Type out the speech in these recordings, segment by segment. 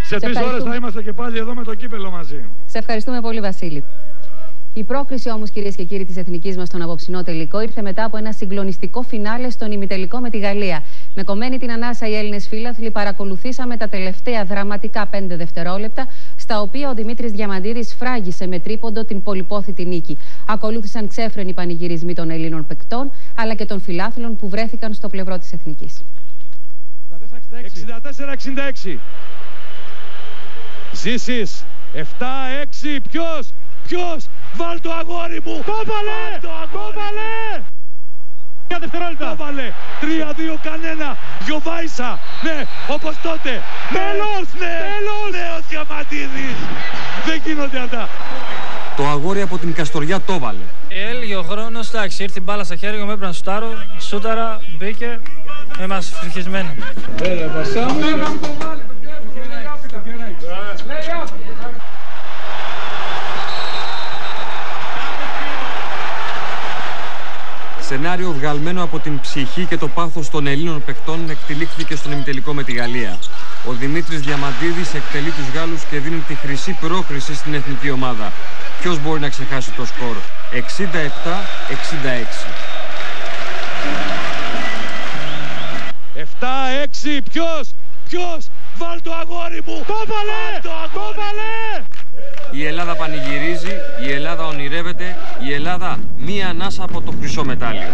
Σε 3 ώρες θα είμαστε και πάλι εδώ με το κύπελο μαζί. Σε ευχαριστούμε πολύ, Βασίλη. Η πρόκριση όμως, κυρίες και κύριοι, της εθνικής μας στον απόψινό τελικό ήρθε μετά από ένα συγκλονιστικό φινάλε στον ημιτελικό με τη Γαλλία. Με κομμένη την ανάσα οι Έλληνες φίλαθλοι παρακολουθήσαμε τα τελευταία δραματικά 5 δευτερόλεπτα, στα οποία ο Δημήτρης Διαμαντίδης φράγισε με τρίποντο την πολυπόθητη νίκη. Ακολούθησαν ξέφρενοι πανηγυρισμοί των Ελλήνων παικτών, αλλά και των φιλάθλων που βρέθηκαν στο πλευρό της εθνικής. 64-66. Ζήσης. 7-6. Ποιος? Βάλ' το αγόρι μου! Το βάλε! Για δευτερόλεπτα! Το βάλε! 3-2 κανένα! Γιωβάησα! Ναι, όπως τότε! Μέλος! Ναι, ο Διαμαντίδης! Δεν γίνονται αυτά! Το αγόρι από την Καστοριά το βάλε. Έλγε ο χρόνος, εντάξει, ήρθε η μπάλα στα χέρια μου, έπρεπε να σουτάρω, σούταρα, μπήκε, είμαστε φρικισμένοι. Έλα, πασάμε! Σενάριο βγαλμένο από την ψυχή και το πάθος των Ελλήνων παικτών εκτελήχθηκε στον ημιτελικό με τη Γαλλία. Ο Δημήτρης Διαμαντίδης εκτελεί τους Γάλλους και δίνει τη χρυσή πρόκριση στην εθνική ομάδα. Ποιος μπορεί να ξεχάσει το σκορ? 67-66. 7-6. Ποιος? Βάλ' το αγόρι μου! Το βάλε! Η Ελλάδα πανηγυρίζει, η Ελλάδα ονειρεύεται, η Ελλάδα μία ανάσα από το χρυσό μετάλλιο.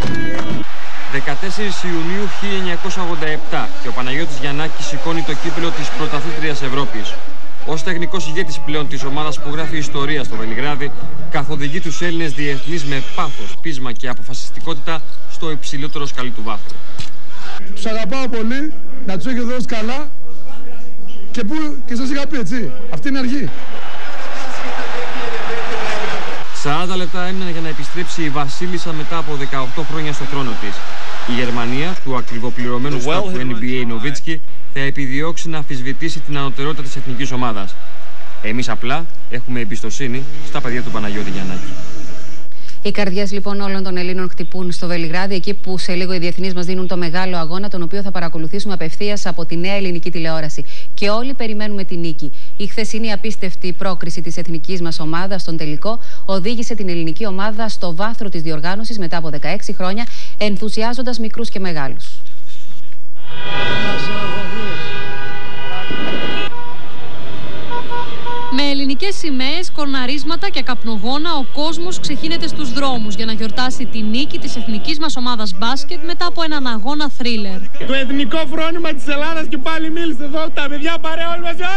14 Ιουνίου 1987 και ο Παναγιώτης Γιαννάκης σηκώνει το κύπελο της πρωταθλήτριας Ευρώπης. Ως τεχνικός ηγέτης πλέον της ομάδας που γράφει ιστορία στο Βελιγράδι, καθοδηγεί τους Έλληνες διεθνείς με πάθος, πείσμα και αποφασιστικότητα στο υψηλότερο σκαλί του βάθρου. Τους αγαπάω πολύ, να τους έχει δώσει καλά και σας είχα πει, έτσι, αυτή είναι αργή. 40 λεπτά έμειναν για να επιστρέψει η Βασίλισσα μετά από 18 χρόνια στο θρόνο της. Η Γερμανία, του ακριβοπληρωμένου σταφ του NBA Νοβίτσκι, θα επιδιώξει να αμφισβητήσει την ανωτερότητα της εθνικής ομάδας. Εμείς απλά έχουμε εμπιστοσύνη στα παιδιά του Παναγιώτη Γιαννάκη. Οι καρδιές λοιπόν όλων των Ελλήνων χτυπούν στο Βελιγράδι, εκεί που σε λίγο οι διεθνείς μας δίνουν το μεγάλο αγώνα, τον οποίο θα παρακολουθήσουμε απευθείας από τη νέα ελληνική τηλεόραση. Και όλοι περιμένουμε τη νίκη. Η χθεσινή απίστευτη πρόκριση της εθνικής μας ομάδας στον τελικό οδήγησε την ελληνική ομάδα στο βάθρο της διοργάνωσης μετά από 16 χρόνια, ενθουσιάζοντας μικρούς και μεγάλους. Με ελληνικές σημαίες, κορναρίσματα και καπνογόνα, ο κόσμος ξεχύνεται στους δρόμους για να γιορτάσει τη νίκη της εθνικής μας ομάδας μπάσκετ μετά από έναν αγώνα θρίλερ. Το εθνικό φρόνημα της Ελλάδας και πάλι μίλησε εδώ, τα παιδιά παρέα όλοι μαζί.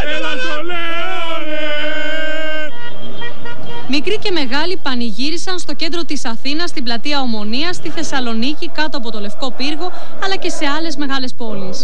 Μικροί και μεγάλοι πανηγύρισαν στο κέντρο της Αθήνας, στην πλατεία Ομονίας, στη Θεσσαλονίκη, κάτω από το Λευκό Πύργο, αλλά και σε άλλες μεγάλες πόλεις.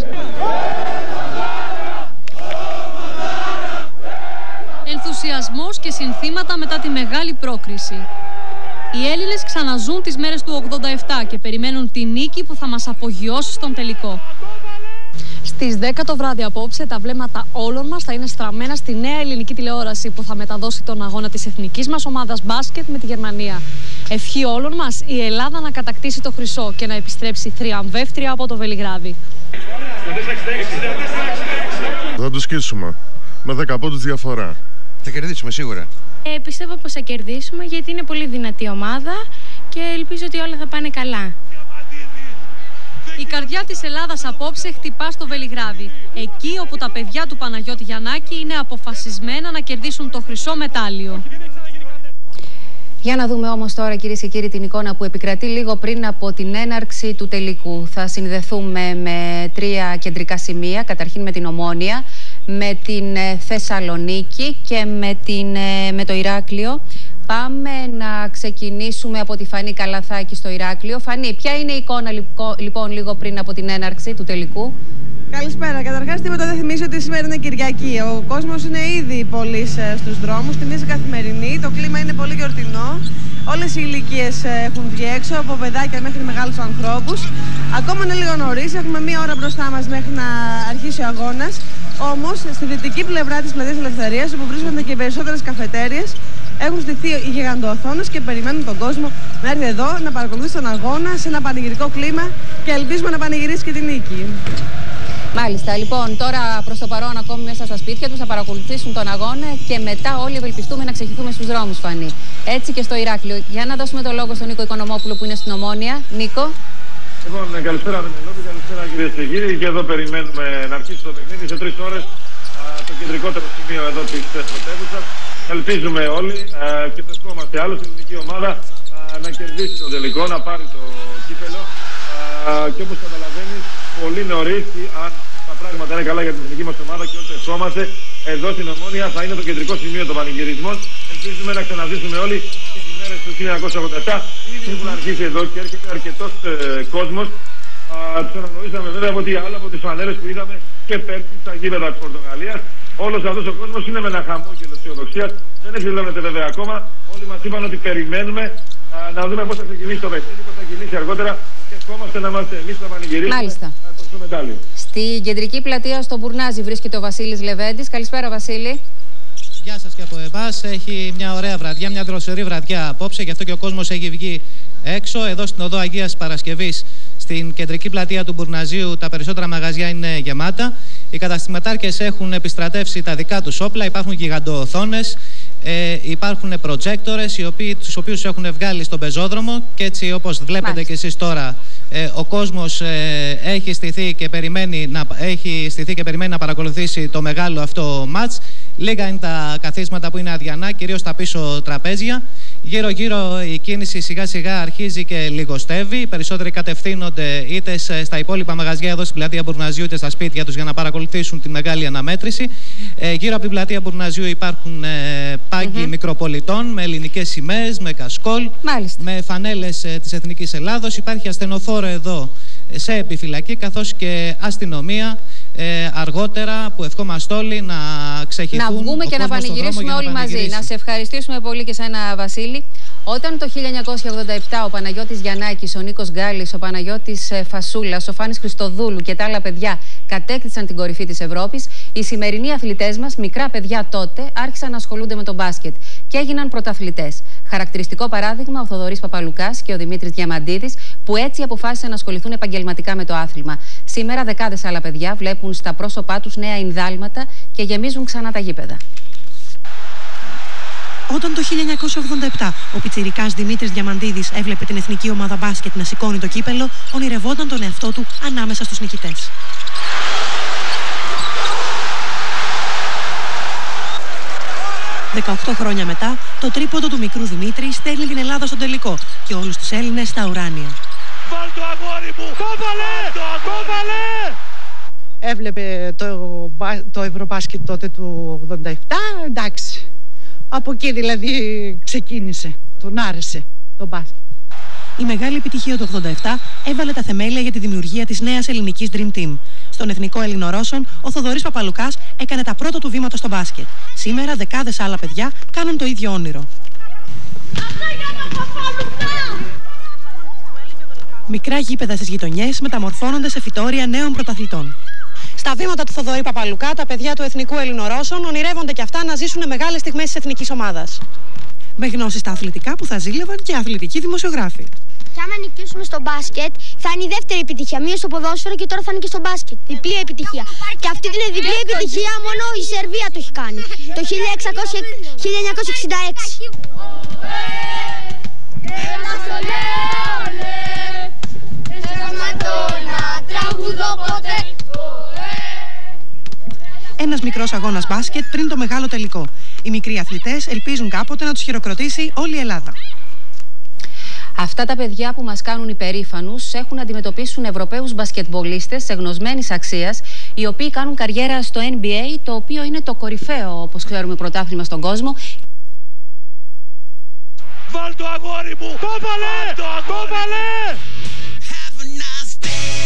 Ενθουσιασμός και συνθήματα μετά τη μεγάλη πρόκριση. Οι Έλληνες ξαναζούν τις μέρες του 87 και περιμένουν τη νίκη που θα μας απογειώσει στον τελικό. Στις 10 το βράδυ απόψε τα βλέμματα όλων μας θα είναι στραμμένα στη νέα ελληνική τηλεόραση που θα μεταδώσει τον αγώνα της εθνικής μας ομάδας μπάσκετ με τη Γερμανία. Ευχή όλων μας η Ελλάδα να κατακτήσει το χρυσό και να επιστρέψει θριαμβεύτρια από το Βελιγράδι. Θα τους σκίσουμε με 10 πόντους διαφορά. Θα κερδίσουμε σίγουρα. Πιστεύω πως θα κερδίσουμε γιατί είναι πολύ δυνατή ομάδα και ελπίζω ότι όλα θα πάνε καλά. Η καρδιά της Ελλάδας απόψε χτυπά στο Βελιγράδι, εκεί όπου τα παιδιά του Παναγιώτη Γιαννάκη είναι αποφασισμένα να κερδίσουν το χρυσό μετάλλιο. Για να δούμε όμως τώρα, κυρίες και κύριοι, την εικόνα που επικρατεί λίγο πριν από την έναρξη του τελικού. Θα συνδεθούμε με 3 κεντρικά σημεία, καταρχήν με την Ομόνοια, με την Θεσσαλονίκη και με το Ηράκλειο. Πάμε να ξεκινήσουμε από τη Φανή Καλαθάκη στο Ηράκλειο. Φανή, ποια είναι η εικόνα λοιπόν λίγο πριν από την έναρξη του τελικού? Καλησπέρα. Καταρχάς, τίποτα δεν θυμίζει ότι σήμερα είναι Κυριακή. Ο κόσμος είναι ήδη πολύ στους δρόμους, θυμίζει καθημερινή. Το κλίμα είναι πολύ γιορτινό. Όλες οι ηλικίες έχουν βγει έξω, από παιδάκια μέχρι μεγάλους ανθρώπους. Ακόμα είναι λίγο νωρίς, έχουμε μία ώρα μπροστά μας μέχρι να αρχίσει ο αγώνας. Όμως, στη δυτική πλευρά της Πλατείας Ελευθερίας, όπου βρίσκονται και οι περισσότερες καφετέριες, έχουν στηθεί οι γιγαντοοθόνες και περιμένουν τον κόσμο να έρθει εδώ να παρακολουθήσει τον αγώνα σε ένα πανηγυρικό κλίμα και ελπίζουμε να πανηγυρίσει και τη νίκη. Μάλιστα. Λοιπόν, τώρα προς το παρόν ακόμη μέσα στα σπίτια τους θα παρακολουθήσουν τον αγώνα και μετά όλοι ευελπιστούμε να ξεχυθούμε στους δρόμους, Φανή. Έτσι και στο Ηράκλειο. Για να δώσουμε το λόγο στον Νίκο Οικονομόπουλο που είναι στην Ομόνοια. Νίκο. Λοιπόν, καλησπέρα Μενελόπη, καλησπέρα κυρίες και κύριοι. Και εδώ περιμένουμε να αρχίσει το παιχνίδι σε 3 ώρες, το κεντρικότερο σημείο εδώ της πρωτεύουσας. Ελπίζουμε όλοι και ευχόμαστε άλλους την ελληνική ομάδα να κερδίσει τον τελικό, να πάρει το κύπελο. Και όπως καταλαβαίνεις, πολύ νωρίς, αν τα πράγματα είναι καλά για την εθνική μας ομάδα και ό,τι ευχόμαστε, εδώ στην Ομόνοια θα είναι το κεντρικό σημείο των πανηγυρισμών. Ελπίζουμε να ξαναζήσουμε όλοι τις ημέρες του 1987. Ήδη έχουν αρχίσει εδώ και έρχεται αρκετός κόσμος. Τους αναγνωρίσαμε βέβαια ότι άλλα από τις φανέλες που είδαμε και πέρσι στα γήπεδα της Πορτογαλίας. Όλος αυτός ο κόσμος είναι με ένα χαμόγελο αισιοδοξίας. Δεν εξελίσσεται βέβαια ακόμα. Όλοι μας είπαν ότι περιμένουμε να δούμε πώς θα ξεκινήσει το παιχνίδι, πώς θα κινήσει αργότερα και ευχόμαστε να είμαστε εμείς να πανηγυρίσουμε το μετάλλιο. Στη κεντρική πλατεία στο Μπουρνάζι βρίσκεται ο Βασίλης Λεβέντης. Καλησπέρα, Βασίλη. Γεια σας και από εμάς. Έχει μια ωραία βραδιά, μια δροσερή βραδιά απόψε, γι' αυτό και ο κόσμος έχει βγει έξω. Εδώ στην οδό Αγίας Παρασκευής, στην κεντρική πλατεία του Μπουρναζίου, τα περισσότερα μαγαζιά είναι γεμάτα. Οι καταστηματάρχες έχουν επιστρατεύσει τα δικά τους όπλα, υπάρχουν γιγαντοοθόνες, υπάρχουν προτζέκτορες, τους οποίους έχουν βγάλει στον πεζόδρομο και έτσι όπως βλέπετε και εσείς τώρα, ο κόσμος έχει στηθεί και περιμένει να παρακολουθήσει το μεγάλο αυτό μάτς. Λίγα είναι τα καθίσματα που είναι αδιανά, κυρίως τα πίσω τραπέζια. Γύρω-γύρω η κίνηση σιγά-σιγά αρχίζει και λιγοστεύει. Οι περισσότεροι κατευθύνονται είτε στα υπόλοιπα μαγαζιά εδώ στην πλατεία Μπουρναζίου, είτε στα σπίτια τους για να παρακολουθήσουν τη μεγάλη αναμέτρηση. Γύρω από την πλατεία Μπουρναζίου υπάρχουν πάγκοι μικροπολιτών με ελληνικές σημαίες, με κασκόλ, με φανέλες της Εθνικής Ελλάδος. Υπάρχει ασθενοφόρο εδώ σε επιφυλακή, καθώς και αστυνομία αργότερα που ευχόμαστε όλοι να ξεχυθούν. Να βγούμε και να πανηγυρίσουμε όλοι μαζί. Να σε ευχαριστήσουμε πολύ και σένα, Βασίλη. Όταν το 1987 ο Παναγιώτης Γιαννάκης, ο Νίκος Γκάλης, ο Παναγιώτης Φασούλας, ο Φάνης Χριστοδούλου και τα άλλα παιδιά κατέκτησαν την κορυφή της Ευρώπης, οι σημερινοί αθλητές μας, μικρά παιδιά τότε, άρχισαν να ασχολούνται με τον μπάσκετ και έγιναν πρωταθλητές. Χαρακτηριστικό παράδειγμα ο Θοδωρής Παπαλουκάς και ο Δημήτρης Διαμαντίδης, που έτσι αποφάσισαν να ασχοληθούν επαγγελματικά με το άθλημα. Σήμερα δεκάδες άλλα παιδιά βλέπουν στα πρόσωπά τους νέα ινδάλματα και γεμίζουν ξανά τα γήπεδα. Όταν το 1987 ο πιτσιρικάς Δημήτρης Διαμαντίδης έβλεπε την εθνική ομάδα μπάσκετ να σηκώνει το κύπελο, ονειρευόταν τον εαυτό του ανάμεσα στους νικητές. 18 χρόνια μετά, το τρίποντο του μικρού Δημήτρη στέλνει την Ελλάδα στον τελικό και όλους τους Έλληνες στα ουράνια. Βάλ το αγόρι μου! Το βάλε! Έβλεπε το Ευρωμπάσκετ τότε του 87, εντάξει. Από εκεί δηλαδή ξεκίνησε, τον άρεσε το μπάσκετ. Η μεγάλη επιτυχία του 87 έβαλε τα θεμέλια για τη δημιουργία της νέας ελληνικής Dream Team. Στον Εθνικό Ελληνορώσον, ο Θοδωρής Παπαλουκάς έκανε τα πρώτα του βήματα στο μπάσκετ. Σήμερα δεκάδες άλλα παιδιά κάνουν το ίδιο όνειρο. Μικρά γήπεδα στις γειτονιές μεταμορφώνονται σε φυτόρια νέων πρωταθλητών. Στα βήματα του Θοδωρή Παπαλουκά, τα παιδιά του Εθνικού Ελληνορώσον ονειρεύονται και αυτά να ζήσουν μεγάλες στιγμές της εθνικής ομάδας. Με γνώσεις στα αθλητικά που θα ζήλευαν και αθλητικοί δημοσιογράφοι. Και άμα νικήσουμε στο μπάσκετ, θα είναι η δεύτερη επιτυχία. Μία στο ποδόσφαιρο και τώρα θα είναι και στο μπάσκετ. Διπλή επιτυχία. Και αυτή την διπλή επιτυχία μόνο η Σερβία το έχει κάνει. Το 1966. Ένας μικρός αγώνας μπάσκετ πριν το μεγάλο τελικό. Οι μικροί αθλητές ελπίζουν κάποτε να τους χειροκροτήσει όλη η Ελλάδα. Αυτά τα παιδιά που μας κάνουν υπερήφανους έχουν να αντιμετωπίσουν Ευρωπαίους μπασκετμπολίστες εγνωσμένης αξίας, οι οποίοι κάνουν καριέρα στο NBA, το οποίο είναι το κορυφαίο, όπως ξέρουμε, πρωτάθλημα στον κόσμο. Βάλ το αγόρι μου! Το βάλε!